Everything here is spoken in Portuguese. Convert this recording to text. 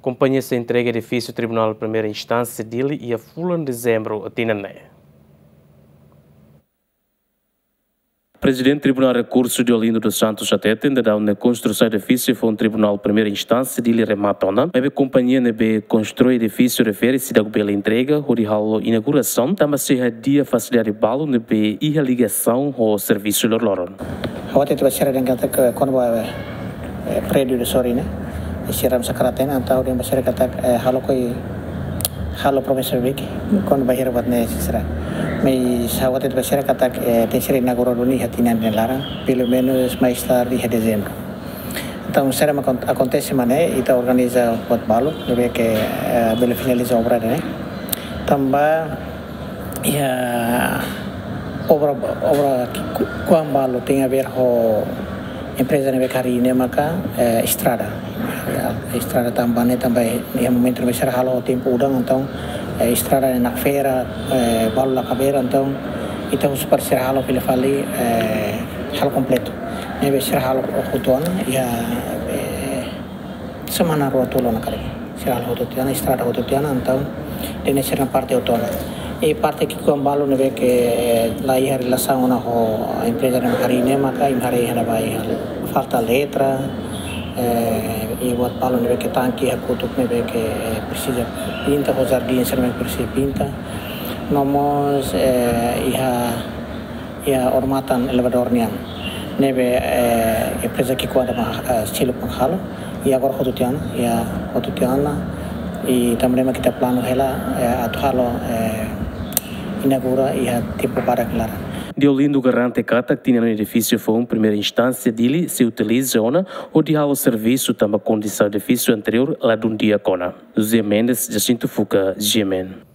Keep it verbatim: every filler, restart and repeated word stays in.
Companhia se entrega edifício Tribunal de Primeira Instância dele e a fulan de dezembro a Tinané. Presidente do Tribunal de Recursos de Olinda dos Santos Chatete ainda dá uma construção de edifício foi um tribunal de primeira instância de rematona. A companhia nebe constrói edifício refere-se da bela entrega ou de halo inauguração, também se dia facilidade balo nebe e ligação ao serviço do loron. Awat itu basira dengan kata kono prédio de Sorine, siram sakraten antau dia basira kata halo koi halo professor Vicky kono bahira batne sisra. Mas awat itu basira kata terceira inauguração ni hatinan nelara, pelo menos mais tarde de dezembro. Então, será que acontece mané, ita organiza o balo, deve que bele finaliza a obra né. Também ya obra obra quam balo tem a ver com empresa neve carine maka estrada. Estrada também também em momento neve será halo tempo udang então estrada na feira balo la cabeira então ita os parceiro halo pela fali halo completo. Neve será halo hutuana ya semana rotulo na kali. Será halo hutuana estrada hutuana então dene será parte hutuana. E parte que com balo neve que lá ia relação na ho empresa na carine maka imhare hana vai falta letra e o balo neve que tanque a kutuk neve que precisa pinta o jardim serve precisa pinta nomos ia ia ormatan elevadornian neve empresa que com ada estilo panghalo e agora hotutiana ia hotutiana e também kita plano ela atuhalo inaugura e a tempo para claro. De Olinda garante que tinha no edifício foi uma primeira instância dele se utiliza ona ou de o serviço também condição edifício anterior lá de um dia cona. José Mendes, Jacinto Fuca, G M N.